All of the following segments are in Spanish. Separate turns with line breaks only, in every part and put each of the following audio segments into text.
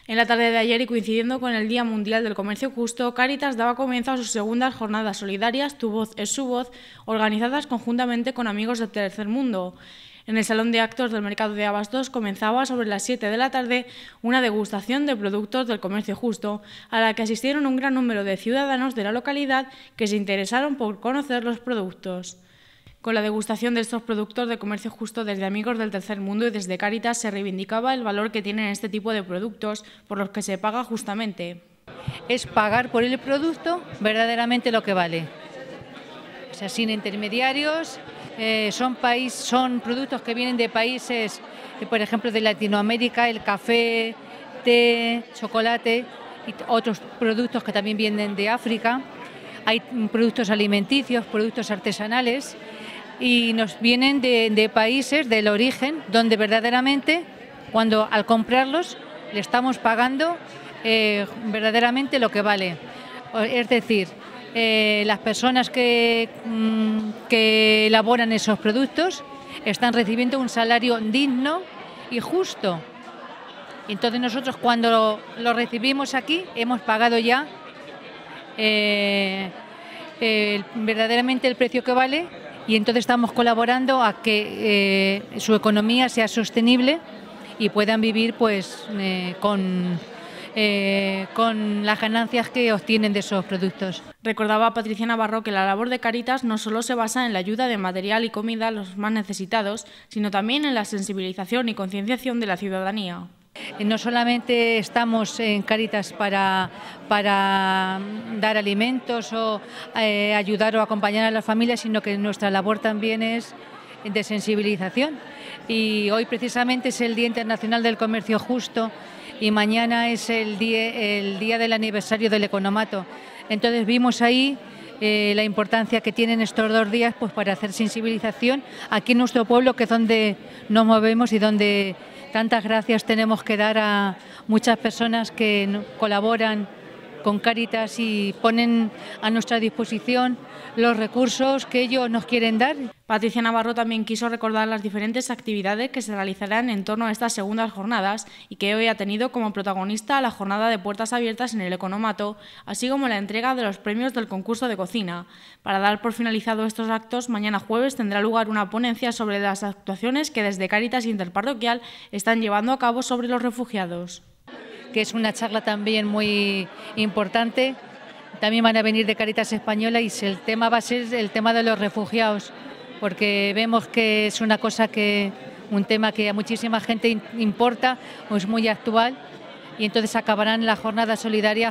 En la tarde de ayer y coincidiendo con el Día Mundial del Comercio Justo, Cáritas daba comienzo a sus segundas jornadas solidarias Tu voz es su voz, organizadas conjuntamente con amigos del Tercer Mundo. En el Salón de Actos del Mercado de Abastos comenzaba sobre las 7 de la tarde una degustación de productos del comercio justo, a la que asistieron un gran número de ciudadanos de la localidad que se interesaron por conocer los productos. Con la degustación de estos productos de comercio justo desde Amigos del Tercer Mundo y desde Cáritas se reivindicaba el valor que tienen este tipo de productos por los que se paga justamente.
Es pagar por el producto verdaderamente lo que vale. O sea, sin intermediarios, son productos que vienen de países, por ejemplo, de Latinoamérica, el café, té, chocolate y otros productos que también vienen de África. Hay productos alimenticios, productos artesanales y nos vienen de países del origen donde verdaderamente al comprarlos le estamos pagando verdaderamente lo que vale. Es decir, las personas que elaboran esos productos están recibiendo un salario digno y justo. Entonces nosotros cuando lo recibimos aquí hemos pagado ya verdaderamente el precio que vale y entonces estamos colaborando a que su economía sea sostenible y puedan vivir pues con las ganancias que obtienen de esos productos.
Recordaba Patricia Navarro que la labor de Cáritas no solo se basa en la ayuda de material y comida a los más necesitados, sino también en la sensibilización y concienciación de la ciudadanía.
No solamente estamos en Cáritas para dar alimentos o ayudar o acompañar a las familias, sino que nuestra labor también es de sensibilización. Y hoy precisamente es el Día Internacional del Comercio Justo y mañana es el día del aniversario del economato. Entonces vimos ahí la importancia que tienen estos 2 días pues, para hacer sensibilización aquí en nuestro pueblo, que es donde nos movemos y donde tantas gracias tenemos que dar a muchas personas que colaboran con Cáritas y ponen a nuestra disposición los recursos que ellos nos quieren dar.
Patricia Navarro también quiso recordar las diferentes actividades que se realizarán en torno a estas segundas jornadas y que hoy ha tenido como protagonista la jornada de puertas abiertas en el economato, así como la entrega de los premios del concurso de cocina. Para dar por finalizado estos actos, mañana jueves tendrá lugar una ponencia sobre las actuaciones que desde Cáritas Interparroquial están llevando a cabo sobre los refugiados.
Que es una charla también muy importante. También van a venir de Cáritas Española y el tema va a ser el tema de los refugiados, porque vemos que es un tema que a muchísima gente importa, o es muy actual, y entonces acabarán las jornadas solidarias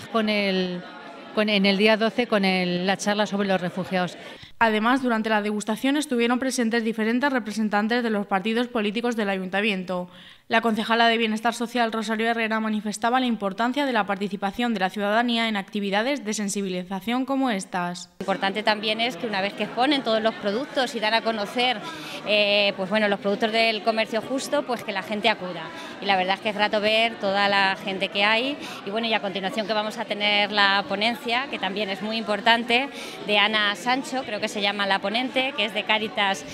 en el día 12 con la charla sobre los refugiados.
Además, durante la degustación estuvieron presentes diferentes representantes de los partidos políticos del Ayuntamiento. La concejala de Bienestar Social, Rosario Herrera, manifestaba la importancia de la participación de la ciudadanía en actividades de sensibilización como estas.
Lo importante también es que una vez que exponen todos los productos y dan a conocer los productos del comercio justo, pues que la gente acuda. Y la verdad es que es grato ver toda la gente que hay. Y a continuación que vamos a tener la ponencia, que también es muy importante, de Ana Sancho, creo que se llama la ponente, que es de Cáritas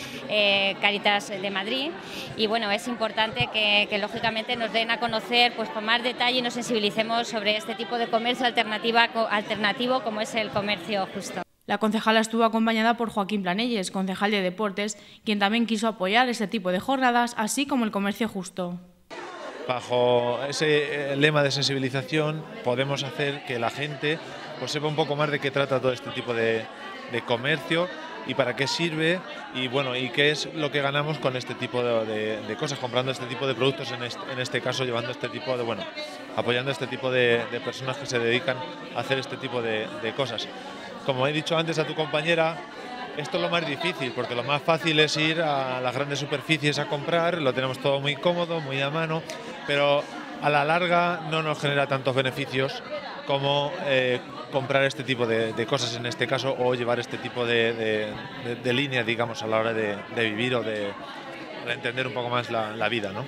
de Madrid. Y es importante que lógicamente nos den a conocer pues con más detalle y nos sensibilicemos sobre este tipo de comercio alternativo como es el comercio justo.
La concejala estuvo acompañada por Joaquín Planelles, concejal de Deportes, quien también quiso apoyar este tipo de jornadas, así como el comercio justo.
Bajo ese lema de sensibilización podemos hacer que la gente pues sepa un poco más de qué trata todo este tipo de comercio y para qué sirve y qué es lo que ganamos con este tipo de cosas, comprando este tipo de productos, en este caso llevando este tipo de, apoyando este tipo de personas que se dedican a hacer este tipo de cosas. Como he dicho antes a tu compañera, esto es lo más difícil, porque lo más fácil es ir a las grandes superficies a comprar, lo tenemos todo muy cómodo, muy a mano, pero a la larga no nos genera tantos beneficios como comprar este tipo de cosas en este caso o llevar este tipo de línea, digamos, a la hora de vivir o de entender un poco más la vida, ¿no?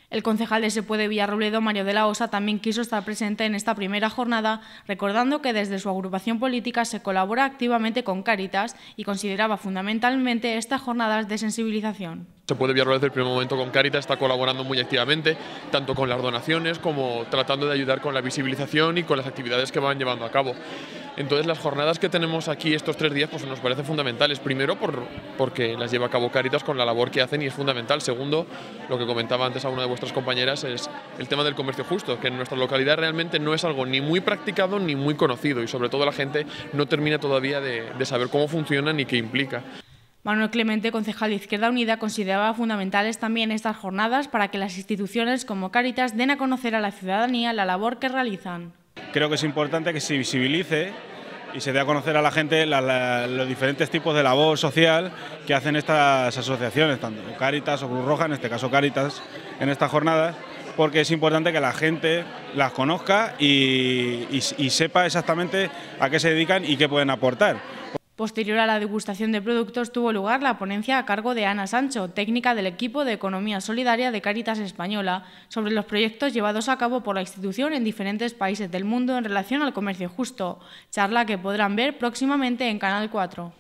El concejal de Sepuede Villarrobledo, Mario de la Osa, también quiso estar presente en esta primera jornada, recordando que desde su agrupación política se colabora activamente con Cáritas y consideraba fundamentalmente estas jornadas de sensibilización.
Sepuede Villarrobledo desde el primer momento con Cáritas está colaborando muy activamente, tanto con las donaciones como tratando de ayudar con la visibilización y con las actividades que van llevando a cabo. Entonces las jornadas que tenemos aquí estos 3 días pues nos parecen fundamentales. Primero porque las lleva a cabo Cáritas con la labor que hacen y es fundamental. Segundo, lo que comentaba antes a una de vuestras compañeras, es el tema del comercio justo, que en nuestra localidad realmente no es algo ni muy practicado ni muy conocido y sobre todo la gente no termina todavía de saber cómo funciona ni qué implica.
Manuel Clemente, concejal de Izquierda Unida, consideraba fundamentales también estas jornadas para que las instituciones como Cáritas den a conocer a la ciudadanía la labor que realizan.
Creo que es importante que se visibilice y se dé a conocer a la gente los diferentes tipos de labor social que hacen estas asociaciones, tanto Cáritas o Cruz Roja, en este caso Cáritas, en estas jornadas, porque es importante que la gente las conozca y sepa exactamente a qué se dedican y qué pueden aportar.
Posterior a la degustación de productos tuvo lugar la ponencia a cargo de Ana Sancho, técnica del equipo de Economía Solidaria de Cáritas Española, sobre los proyectos llevados a cabo por la institución en diferentes países del mundo en relación al comercio justo, charla que podrán ver próximamente en Canal 4.